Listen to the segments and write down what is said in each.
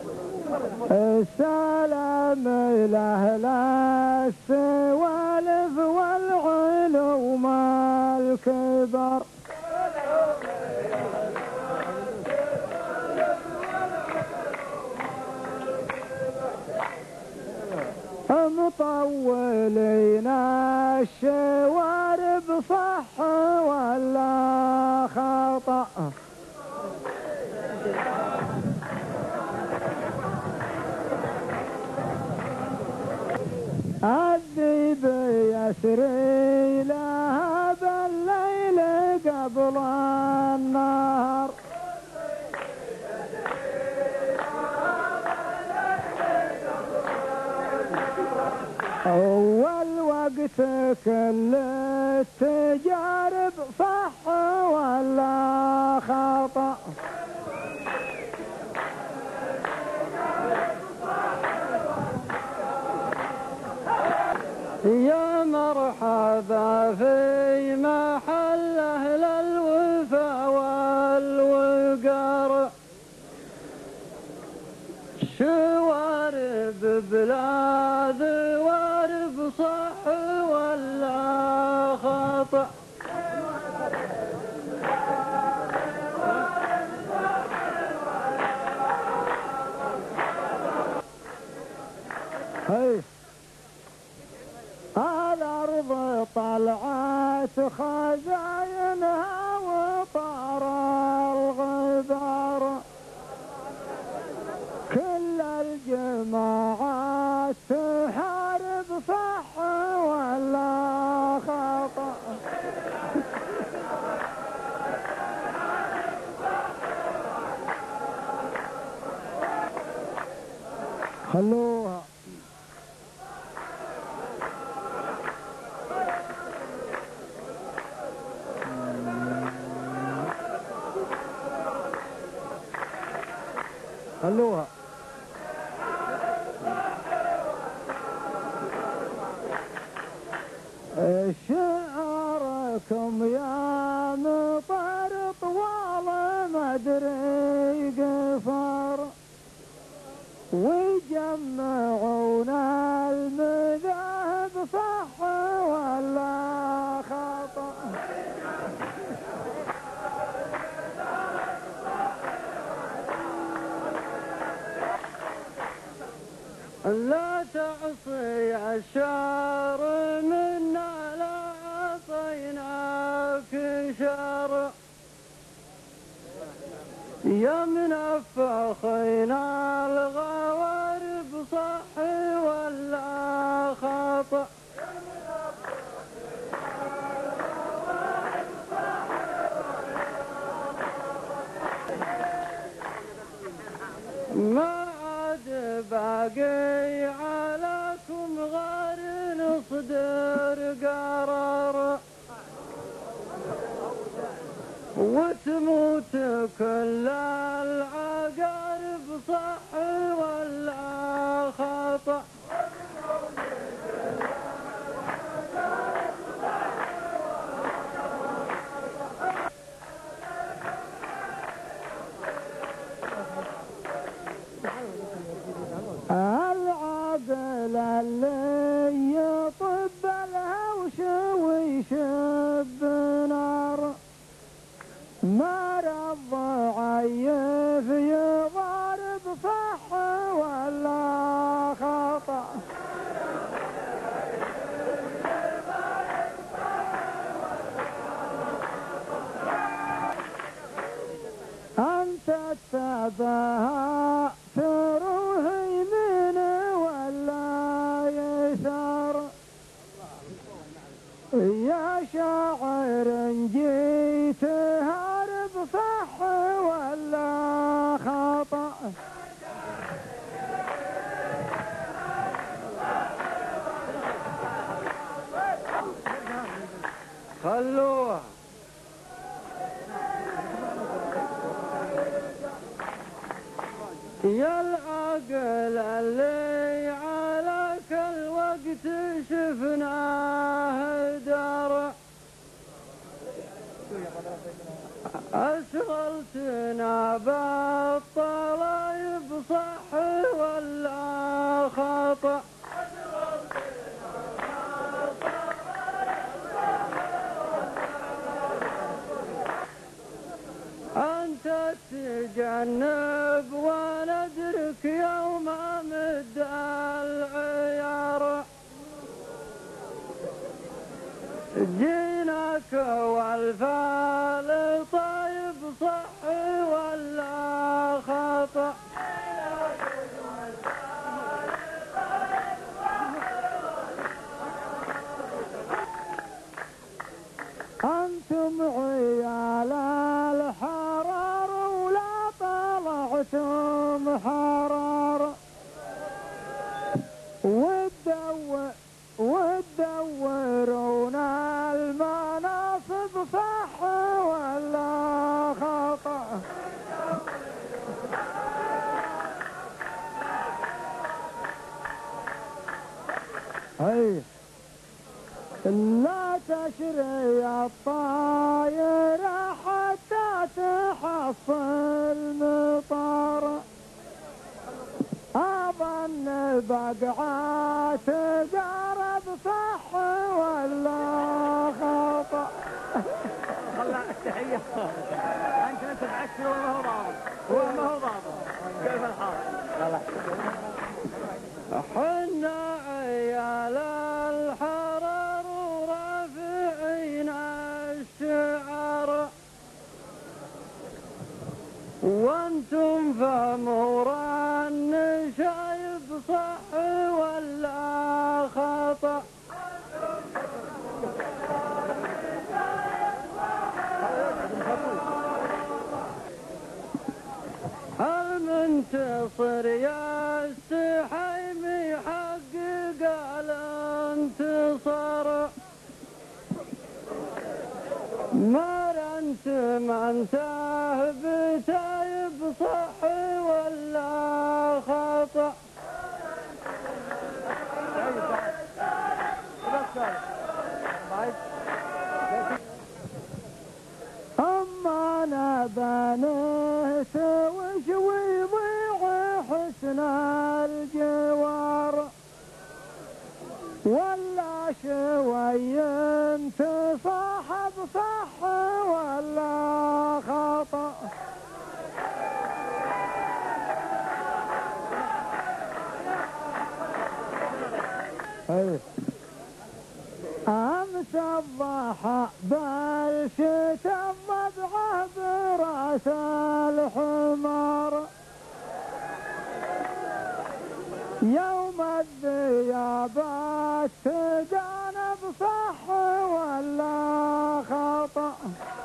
السلام لأهل السوالف والعلوم الكبر مطولين الشوارب صح ولا خطأ الذيب يسري لها بالليل قبل النهار أول وقت كل التجارب صح ولا خطأ يا مرحبا في محل أهل الوفا والوقار شوارب بلا ذوارب صح ولا خطأ الأرض طلعت خزاينها وطار الغبار كل الجماعات تحارب صح ولا خطأ خلوها خلوها شعركم يا مطر طوال مدري قفر ويجمعون المذاهب صح ولا خطأ لا تعصي الشر منا لا عصيناك شر يا منفخينا الغوارب صح ولا خطأ ما عاد باقي عليكم غير نصدر قرار وتموت كل العقارب صح ولا خطأ العقل اللي يطب الهوش ويشب نار ما رضى عيف يضارب صح ولا خطأ أنت تتباهى تروح يمين ولا يسار يا شاعر جيت هارب صح ولا خطأ خلوها يا العقل اللي عليك الوقت شفناه دار أشغلتنا بالطلايب صح ندرك يوم مد العيار جيناك والفال طيب صح ولا خطأ أنتم عيال الحرار ولا طلعتم حرار وتدورون المناصب صح ولا خطأ أي لا تشري الطايرة حتى تحصل مطار أظن بقعات قرب صح ولا خطأ خلى التحية أنت بعكسي وما هو ضابط وما هو ضابط كيف الحال؟ حنا عيال الحرار ورافعين الشعر وانتم فمور النشايب صح ولا خطأ المنتصر يا السحيم يحقق الانتصار مرنت من بتايب صح ولا خطأ أما أنا بنيت وش ويضيع حسن الجوار ولا شوي تصاحب صح ولا خطأ أمس الضحى بلشت الضبعة براس الحمار يوم الذيابات تجانب صح ولا خطأ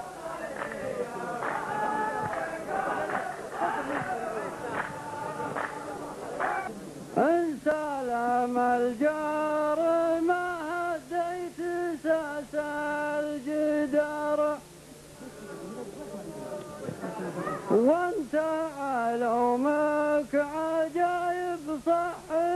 إن سلم الجار ما هديت ساس الجدار وانت علومك عجايب صح